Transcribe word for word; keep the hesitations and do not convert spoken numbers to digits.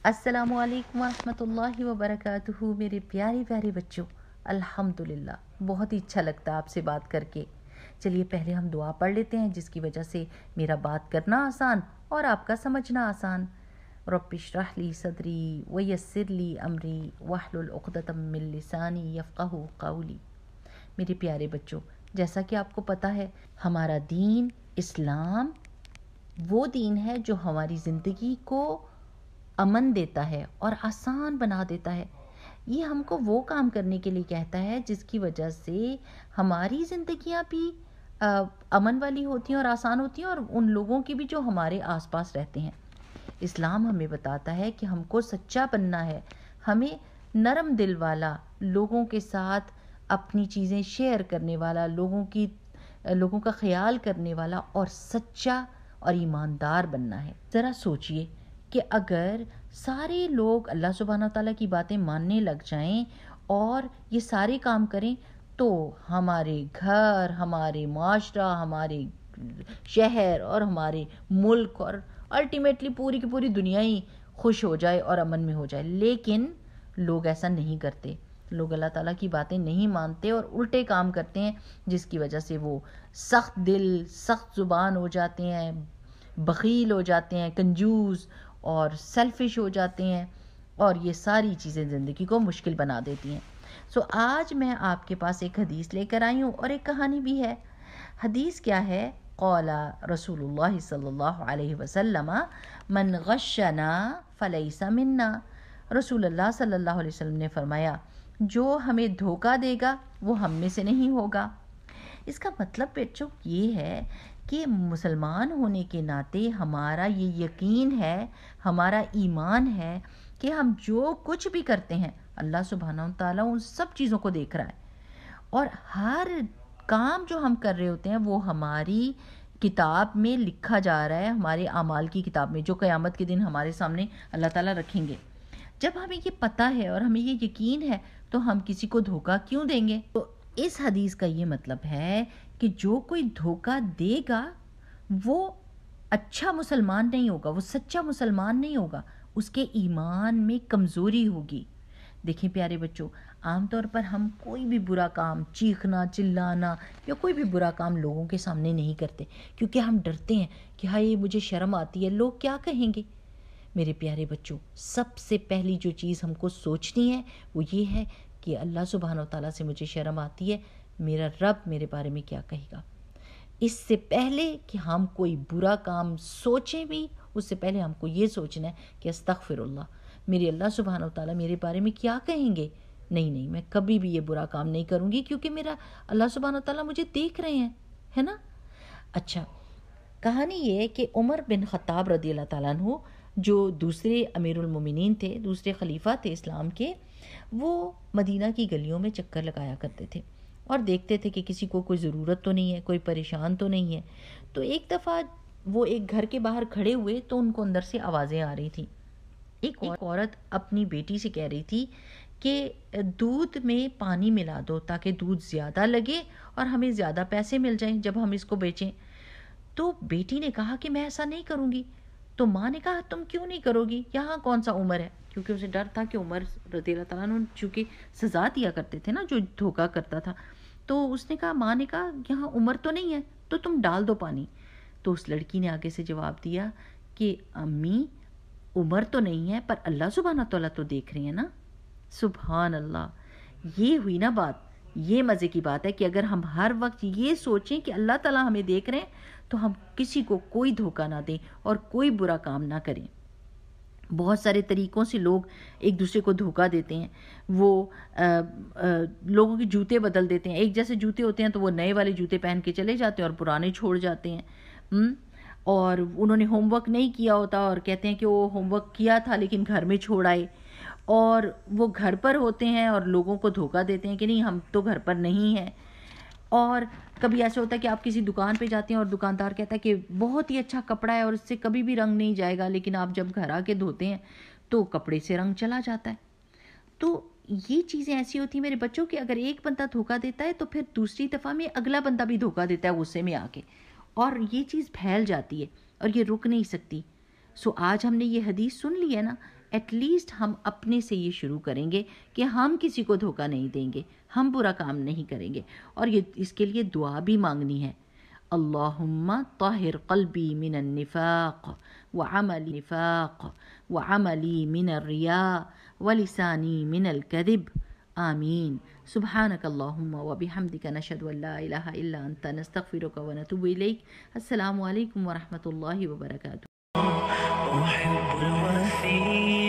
السلام علیکم ورحمۃ اللہ وبرکاتہ میرے پیارے پیارے بچوں، الحمدللہ بہت ہی اچھا لگتا ہے آپ سے بات کر کے۔ چلیے پہلے ہم دعا پڑھ لیتے ہیں جس کی وجہ سے میرا بات کرنا آسان اور آپ کا سمجھنا آسان۔ رب اشرح لی صدری ویسر لی امری واحلل عقدۃ من لسانی یفقہوا قولی۔ میرے پیارے بچوں، جیسا کہ آپ کو پتہ ہے ہمارا دین اسلام وہ دین ہے جو ہماری زندگی کو امن دیتا ہے اور آسان بنا دیتا ہے۔ یہ ہم کو وہ کام کرنے کے لیے کہتا ہے جس کی وجہ سے ہماری زندگیاں بھی امن والی ہوتی ہیں اور آسان ہوتی ہیں، اور ان لوگوں کی بھی جو ہمارے آس پاس رہتے ہیں۔ اسلام ہمیں بتاتا ہے کہ ہم کو سچا بننا ہے، ہمیں نرم دل والا، لوگوں کے ساتھ اپنی چیزیں شیئر کرنے والا، لوگوں کی لوگوں کا خیال کرنے والا اور سچا اور ایماندار بننا ہے۔ ذرا سوچئے کہ اگر سارے لوگ اللہ سبحانہ تعالیٰ کی باتیں ماننے لگ جائیں اور یہ سارے کام کریں تو ہمارے گھر، ہمارے معاشرہ، ہمارے شہر اور ہمارے ملک اور الٹیمیٹلی پوری کی پوری دنیا ہی خوش ہو جائے اور امن میں ہو جائے۔ لیکن لوگ ایسا نہیں کرتے، لوگ اللہ تعالیٰ کی باتیں نہیں مانتے اور الٹے کام کرتے ہیں، جس کی وجہ سے وہ سخت دل، سخت زبان ہو جاتے ہیں، بخیل ہو جاتے ہیں، کنجوس اور سیلفش ہو جاتے ہیں، اور یہ ساری چیزیں زندگی کو مشکل بنا دیتی ہیں۔ سو so, آج میں آپ کے پاس ایک حدیث لے کر آئی ہوں اور ایک کہانی بھی ہے۔ حدیث کیا ہے؟ قال رسول اللہ صلی اللہ علیہ وسلم من غشنا فلیس منا۔ رسول اللہ صلی اللہ علیہ وسلم نے فرمایا جو ہمیں دھوکہ دے گا وہ ہم میں سے نہیں ہوگا۔ اس کا مطلب بچوں یہ ہے کہ مسلمان ہونے کے ناطے ہمارا یہ یقین ہے، ہمارا ایمان ہے کہ ہم جو کچھ بھی کرتے ہیں اللہ سبحانہ وتعالیٰ ان سب چیزوں کو دیکھ رہا ہے، اور ہر کام جو ہم کر رہے ہوتے ہیں وہ ہماری کتاب میں لکھا جا رہا ہے، ہمارے اعمال کی کتاب میں، جو قیامت کے دن ہمارے سامنے اللہ تعالیٰ رکھیں گے۔ جب ہمیں یہ پتہ ہے اور ہمیں یہ یقین ہے تو ہم کسی کو دھوکہ کیوں دیں گے؟ تو اس حدیث کا یہ مطلب ہے کہ جو کوئی دھوکہ دے گا وہ اچھا مسلمان نہیں ہوگا، وہ سچا مسلمان نہیں ہوگا، اس کے ایمان میں کمزوری ہوگی۔ دیکھیں پیارے بچوں، عام طور پر ہم کوئی بھی برا کام، چیخنا، چلانا یا کوئی بھی برا کام لوگوں کے سامنے نہیں کرتے، کیونکہ ہم ڈرتے ہیں کہ ہائے مجھے شرم آتی ہے، لوگ کیا کہیں گے۔ میرے پیارے بچوں، سب سے پہلی جو چیز ہم کو سوچنی ہے وہ یہ ہے کہ اللہ سبحانہ و تعالیٰ سے مجھے شرم آتی ہے، میرا رب میرے بارے میں کیا کہے گا۔ اس سے پہلے کہ ہم کوئی برا کام سوچیں بھی، اس سے پہلے ہم کو یہ سوچنا ہے کہ استغفر اللہ، میرے اللہ سبحانہ و تعالیٰ میرے بارے میں کیا کہیں گے۔ نہیں نہیں، میں کبھی بھی یہ برا کام نہیں کروں گی، کیونکہ میرا اللہ سبحانہ و تعالیٰ مجھے دیکھ رہے ہیں، ہے نا۔ اچھا، کہانی یہ ہے کہ عمر بن خطاب رضی اللہ تعالیٰ عنہ جو دوسرے امیر المومنین تھے، دوسرے خلیفہ تھے اسلام کے، وہ مدینہ کی گلیوں میں چکر لگایا کرتے تھے اور دیکھتے تھے کہ کسی کو کوئی ضرورت تو نہیں ہے، کوئی پریشان تو نہیں ہے۔ تو ایک دفعہ وہ ایک گھر کے باہر کھڑے ہوئے تو ان کو اندر سے آوازیں آ رہی تھیں۔ ایک عورت اپنی بیٹی سے کہہ رہی تھی کہ دودھ میں پانی ملا دو تاکہ دودھ زیادہ لگے اور ہمیں زیادہ پیسے مل جائیں جب ہم اس کو بیچیں۔ تو بیٹی نے کہا کہ میں ایسا نہیں کروں گی۔ تو ماں نے کہا تم کیوں نہیں کرو گی، یہاں کون سا عمر ہے، کیونکہ اسے ڈر تھا کہ عمر رضی اللہ تعالیٰ عنہ چونکہ سزا دیا کرتے تھے نا جو دھوکہ کرتا تھا۔ تو اس نے کہا، ماں نے کہا یہاں عمر تو نہیں ہے تو تم ڈال دو پانی۔ تو اس لڑکی نے آگے سے جواب دیا کہ امی عمر تو نہیں ہے پر اللہ سبحانہ تعالیٰ تو دیکھ رہے ہیں نا۔ سبحان اللہ، یہ ہوئی نا بات۔ یہ مزے کی بات ہے کہ اگر ہم ہر وقت یہ سوچیں کہ اللہ تعالیٰ ہمیں دیکھ رہے ہیں تو ہم کسی کو کوئی دھوکہ نہ دیں اور کوئی برا کام نہ کریں۔ بہت سارے طریقوں سے لوگ ایک دوسرے کو دھوکہ دیتے ہیں، وہ آ, آ, لوگوں کے جوتے بدل دیتے ہیں۔ ایک جیسے جوتے ہوتے ہیں تو وہ نئے والے جوتے پہن کے چلے جاتے ہیں اور پرانے چھوڑ جاتے ہیں، ہم اور انہوں نے ہوم ورک نہیں کیا ہوتا اور کہتے ہیں کہ وہ ہوم ورک کیا تھا لیکن گھر میں چھوڑ آئے، اور وہ گھر پر ہوتے ہیں اور لوگوں کو دھوکہ دیتے ہیں کہ نہیں ہم تو گھر پر نہیں ہیں۔ اور کبھی ایسا ہوتا ہے کہ آپ کسی دکان پہ جاتے ہیں اور دکاندار کہتا ہے کہ بہت ہی اچھا کپڑا ہے اور اس سے کبھی بھی رنگ نہیں جائے گا، لیکن آپ جب گھر آ کے دھوتے ہیں تو کپڑے سے رنگ چلا جاتا ہے۔ تو یہ چیزیں ایسی ہوتی ہیں میرے بچوں کہ اگر ایک بندہ دھوکہ دیتا ہے تو پھر دوسری دفعہ میں اگلا بندہ بھی دھوکہ دیتا ہے غصے میں آ کے، اور یہ چیز پھیل جاتی ہے اور یہ رک نہیں سکتی۔ سو آج ہم نے یہ حدیث سن لی ہے نا ایٹ لیسٹ ہم اپنے سے یہ شروع کریں گے کہ ہم کسی کو دھوکہ نہیں دیں گے، ہم برا کام نہیں کریں گے، اور یہ اس کے لیے دعا بھی مانگنی ہے. اللہم طہر قلبی من النفاق وعملی نفاق وعملی من الریاء ولسانی من الکذب آمین. سبحانک اللہم وبحمدک نشہد ان لا الہ الا انت نستغفرک ونتوب الیک. السلام علیکم ورحمۃ اللہ وبرکاتہ.